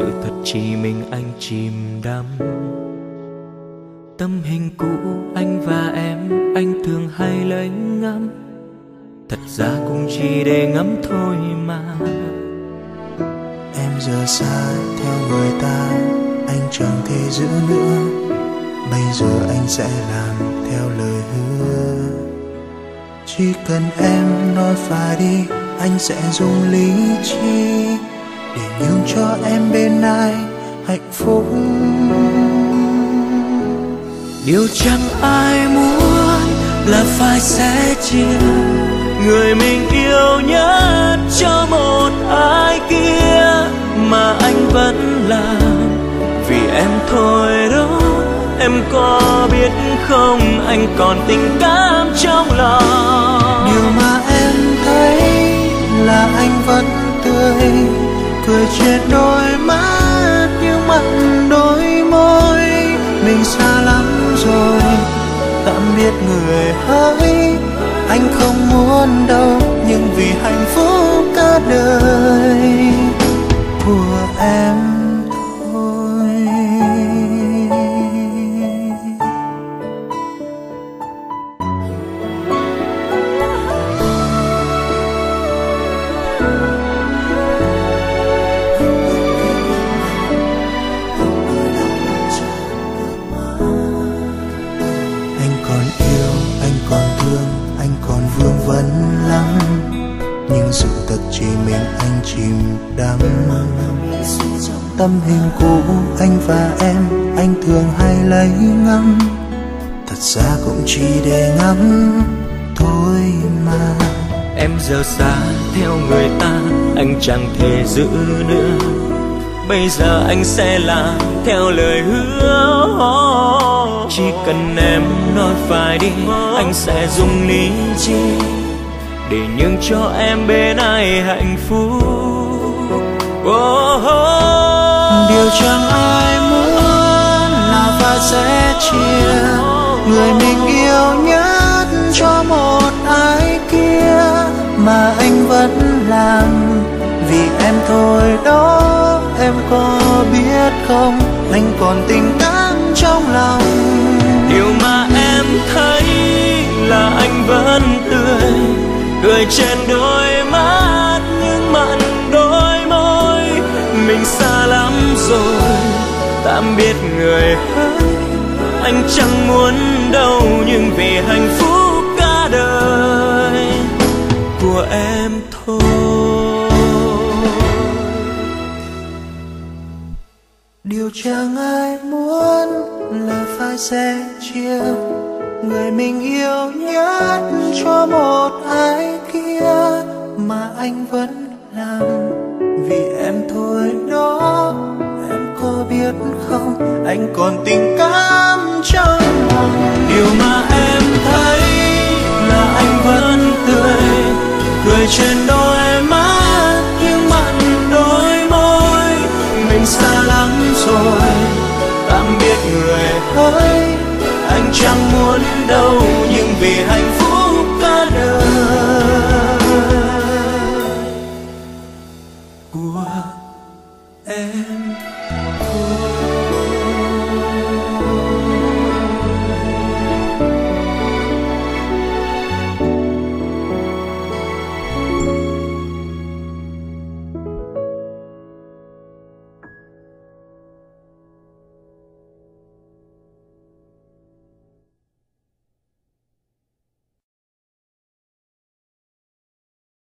sự thật chỉ mình anh chìm đắm. Tấm hình cũ anh và em anh thường hay lấy ngắm, thật ra cũng chỉ để ngắm thôi mà. Em giờ xa theo người ta, anh chẳng thể giữ nữa. Bây giờ anh sẽ làm theo lời hứa. Chỉ cần em nói phải đi, anh sẽ dùng lý trí để nhường cho em bên ai hạnh phúc. Điều chẳng ai muốn là phải sẻ chia người mình yêu nhất cho một ai kia, mà anh vẫn làm vì em thôi đó. Em có biết không, anh còn tình cảm trong lòng. Điều mà em thấy là anh vẫn tươi, cười trên đôi mắt nhưng mặn đôi môi. Mình xa lắm rồi, tạm biệt người hỡi. Anh không muốn đâu, nhưng vì hạnh phúc cả đời của em thôi. Anh còn yêu, anh còn thương, anh còn vương vấn lắm, nhưng sự thật chỉ mình anh chìm đắm. Tấm hình cũ anh và em anh thường hay lấy ngắm, thật ra cũng chỉ để ngắm thôi mà. Em giờ xa theo người ta, anh chẳng thể giữ nữa. Bây giờ anh sẽ làm theo lời hứa. Chỉ cần em nói phải đi, anh sẽ dùng lý trí để nhường cho em bên ai hạnh phúc. Điều chẳng ai muốn là phải sẻ chia người mình yêu nhất cho một ai kia, mà anh vẫn làm vì em thôi đó. Em có biết không, anh còn tình cảm trong lòng. Điều mà em thấy là anh vẫn tươi, cười trên đôi mắt nhưng mặn đôi môi. Mình xa lắm rồi, tạm biệt người hỡi. Anh chẳng muốn đâu, nhưng vì hạnh phúc cả đời của em thôi. Điều chẳng ai muốn là phải sẻ chia người mình yêu nhất cho một ai kia, mà anh vẫn làm vì em thôi đó. Em có biết không, anh còn tình cảm trong lòng. Điều mà em thấy là anh vẫn tươi, cười trên đôi mắt nhưng mặn đôi môi. Mình xa lắm rồi, tạm biệt người hỡi. Anh chẳng muốn đâu, nhưng vì hạnh phúc cả đời của em.